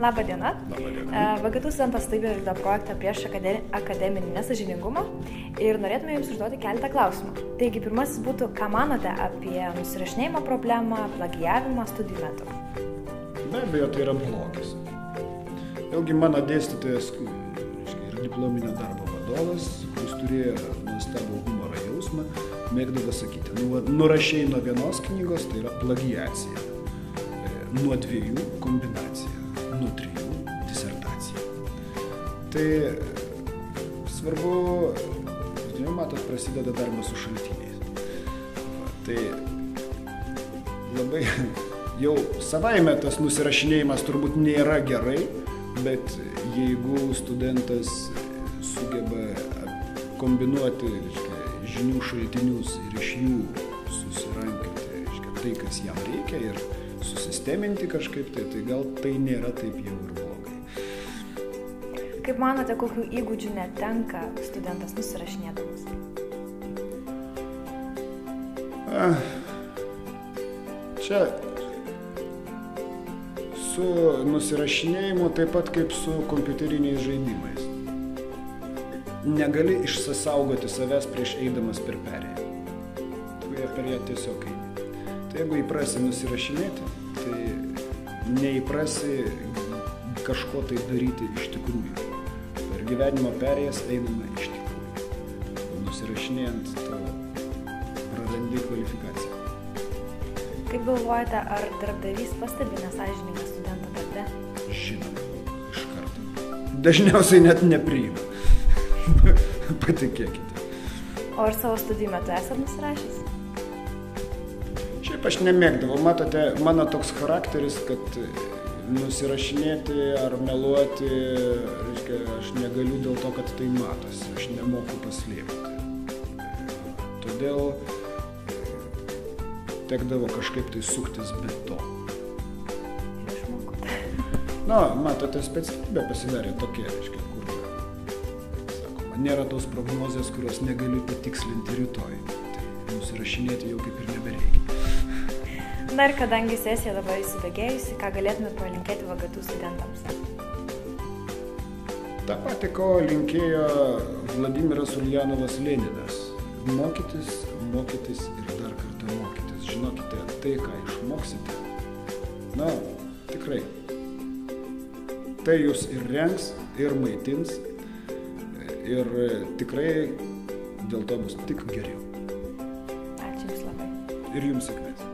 Labą dieną. Labą dieną. VGT studentų atstovybė vykdo projektą prieš akademinį nesąžiningumą ir norėtume jums užduoti keletą klausimų. Taigi, pirmasis būtų, ką manote apie nusirašinėjimo problemą, plagijavimą studijų metu? Be abejo, tai yra blogis. Vėlgi mano dėstytojas ir diplominio darbo vadovas, kuris turėjo nuostabų humoro jausmą, mėgdavo sakyti, nurašei nuo vienos knygos, tai yra plagiacija, nuo 2 kombinacija, nuo 3 disertacija. Tai svarbu, jau matot, prasideda darbas su šaltiniais. Tai labai jau savaime tas nusirašinėjimas turbūt nėra gerai, bet jeigu studentas sugeba kombinuoti žinių šaltinius ir iš jų susirankioti tai, kas jam reikia ir susisteminti kažkaip, tai gal tai nėra taip jau ir blogai. Kaip manote, kokių įgūdžių netenka studentas nusirašinėdamas? Čia su nusirašinėjimu taip pat kaip su kompiuteriniais žaidimais. Negali išsasaugoti savęs prieš eidamas per perėją. Tu per ją tiesiog eini. Tai jeigu įprasi nusirašinėti, tai neįprasi kažko tai daryti iš tikrųjų. Per gyvenimo perėjas einama iš tikrųjų. Nusirašinėjant, tu prarandi kvalifikaciją. Kaip galvojate, ar darbdavys pastebi nesąžiningą studentą darbe? Žinoma, iš karto. Dažniausiai net nepriima. Patikėkite. O ar savo studijų metu esat nusirašęs? Šiaip aš nemėgdavau. Matote, mano toks charakteris, kad nusirašinėti ar meluoti, reiškia, aš negaliu dėl to, kad tai matosi. Aš nemoku paslėpti. Todėl tekdavo kažkaip tai suktis be to. Ir išmokote. Matote, specialybė pasidarė tokia, reiškia, kur, sakoma, nėra tos prognozės, kurios negali patikslinti rytoj. Tai nusirašinėti jau kaip ir nebereikia. Na ir kadangi sesija dabar įsibėgėjusi, ką galėtume palinkėti VGT studentams? Ta pati, ko linkėjo Vladimiras Uljanovas Leninas. Mokytis, mokytis ir dar kartą mokytis. Žinokite, tai, ką išmoksite, tikrai, tai jūs ir rengs, ir maitins, ir tikrai dėl to bus tik geriau. Ačiū Jums labai. Ir Jums sėkmės.